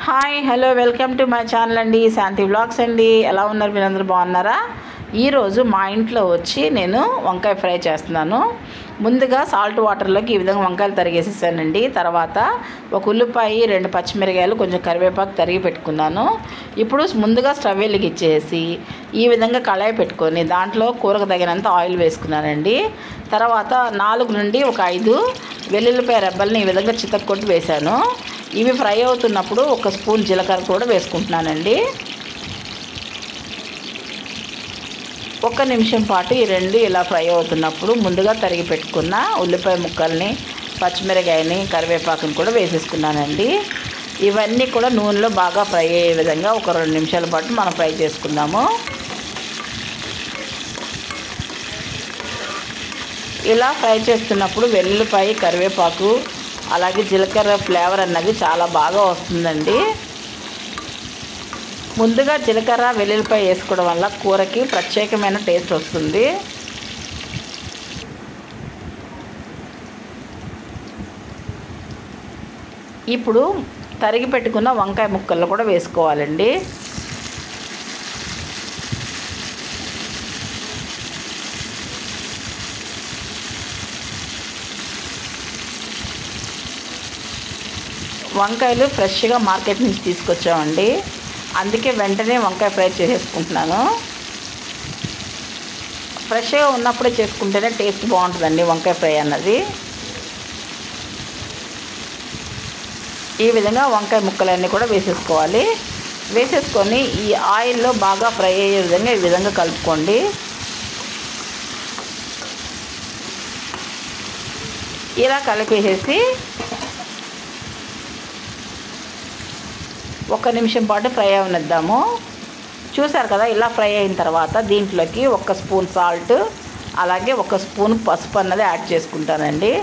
Hi hello welcome to my channel అండి, Shanti vlogs అండి. ఎలా ఉన్నారు మీరందరూ? బాగున్నారా? ఈరోజు మా ఇంట్లో వచ్చి నేను వంకాయ ఫ్రై చేస్తున్నాను. ముందుగా సాల్ట్ వాటర్లోకి ఈ విధంగా వంకాయలు తరిగేసేసానండి. తర్వాత ఒక ఉల్లిపాయ, 2 పచ్చిమిరకాయలు, కొంచెం కరివేపాకు తరిగి పెట్టుకున్నాను. ఇప్పుడు ముందుగా స్టవ్ వెలిగించేసి ఈ విధంగా కళాయి పెట్టుకొని దాంట్లో కూరకు తగినంత ఆయిల్ వేసుకున్నానండి. తర్వాత 4 నుండి ఒక 5 వెల్లుల్లిపాయ రెబ్బల్ని ఈ విధంగా చితక్కొట్టి వేశాను. ఇవి ఫ్రై అవుతున్నప్పుడు 1 స్పూన్ జీలకర్ర కూడా వేసుకుంటున్నానండి. 1 నిమిషం పాటు ఈ రెండు ఇలా ఫ్రై అవుతున్నప్పుడు ముందుగా తరిగి పెట్టుకున్న ఉల్లిపాయ ముక్కల్ని, పచ్చిమిరకాయని, కరివేపాకుని కూడా వేసేసుకున్నానండి. ఇవన్నీ కూడా నూనెలో బాగా ఫ్రై అయ్యే విధంగా ఒక 2 నిమిషాల పాటు మనం ఫ్రై చేసుకుందాము. ఇలా ఫ్రై చేస్తున్నప్పుడు వెల్లుల్లిపాయ, కరివేపాకు అలాగే జీలకర్ర ఫ్లేవర్ అన్నది చాలా బాగా వస్తుందండి. ముందుగా జీలకర్ర, వెల్లుల్లిపాయ వేసుకోవడం వల్ల కూరకి ప్రత్యేకమైన టేస్ట్ వస్తుంది. ఇప్పుడు తరిగి పెట్టుకున్న వంకాయ ముక్కలు కూడా వేసుకోవాలండి. వంకాయలు ఫ్రెష్గా మార్కెట్ నుంచి తీసుకొచ్చామండి, అందుకే వెంటనే వంకాయ ఫ్రై చేసేసుకుంటున్నాను. ఫ్రెష్గా ఉన్నప్పుడే చేసుకుంటేనే టేస్ట్ బాగుంటుందండి వంకాయ ఫ్రై అన్నది. ఈ విధంగా వంకాయ ముక్కలన్నీ కూడా వేసేసుకోవాలి. వేసేసుకొని ఈ ఆయిల్లో బాగా ఫ్రై అయ్యే విధంగా ఈ విధంగా కలుపుకోండి. ఇలా కలిపేసేసి 1 నిమిషం పాటు ఫ్రై అవనిద్దాము. చూసారు కదా, ఇలా ఫ్రై అయిన తర్వాత దీంట్లోకి 1 స్పూన్ సాల్ట్ అలాగే 1 స్పూన్ పసుపు అన్నది యాడ్ చేసుకుంటానండి.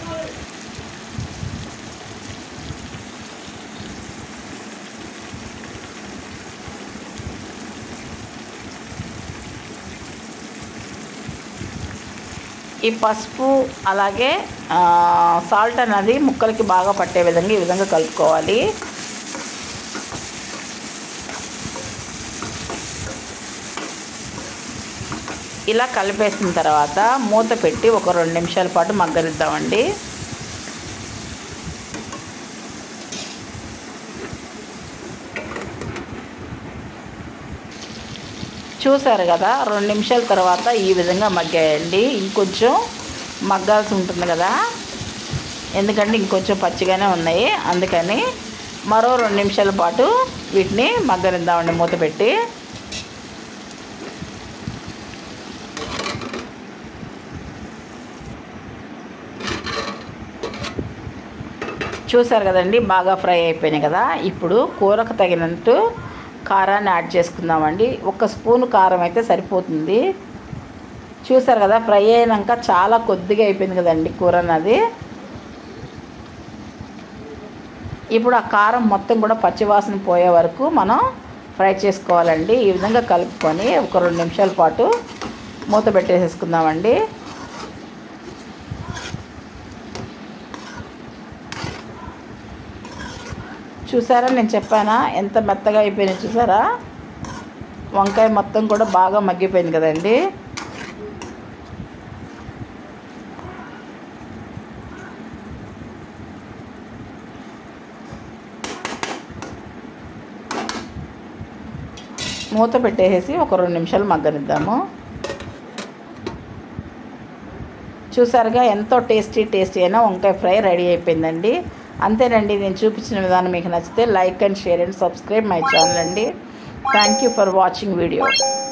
ఈ పసుపు అలాగే సాల్ట్ అన్నది ముక్కలకి బాగా పట్టే విధంగా ఈ విధంగా కలుపుకోవాలి. ఇలా కలిపేసిన తర్వాత మూత పెట్టి ఒక 2 నిమిషాల పాటు మగ్గనిద్దామండి. చూసారు కదా, 2 నిమిషాల తర్వాత ఈ విధంగా మగ్గాయండి. ఇంకొంచెం మగ్గాల్సి ఉంటుంది కదా, ఎందుకంటే ఇంకొంచెం పచ్చిగానే ఉన్నాయి. అందుకని మరో 2 నిమిషాల పాటు వీటిని మగ్గనిద్దామండి మూత పెట్టి. చూసారు కదండి, బాగా ఫ్రై అయిపోయినాయి కదా. ఇప్పుడు కూరకు తగినంత కారాన్ని యాడ్ చేసుకుందామండి. 1 స్పూన్ కారం అయితే సరిపోతుంది. చూసారు కదా, ఫ్రై అయినాక చాలా కొద్దిగా అయిపోయింది కదండి కూర అన్నది. ఇప్పుడు ఆ కారం మొత్తం కూడా పచ్చివాసన పోయే వరకు మనం ఫ్రై చేసుకోవాలండి. ఈ విధంగా కలుపుకొని ఒక 2 నిమిషాల పాటు మూత పెట్టేసేసుకుందామండి. చూసారా, నేను చెప్పానా ఎంత మెత్తగా అయిపోయినాయి. చూసారా, వంకాయ మొత్తం కూడా బాగా మగ్గిపోయింది కదండి. మూత పెట్టేసి ఒక 2 నిమిషాలు మగ్గనిద్దాము. చూసారుగా, ఎంతో టేస్టీ అయినా వంకాయ ఫ్రై రెడీ అయిపోయిందండి. అంతేనండి. నేను చూపించిన విధానం మీకు నచ్చితే like and share and subscribe my channel అండి. Thank you for watching video.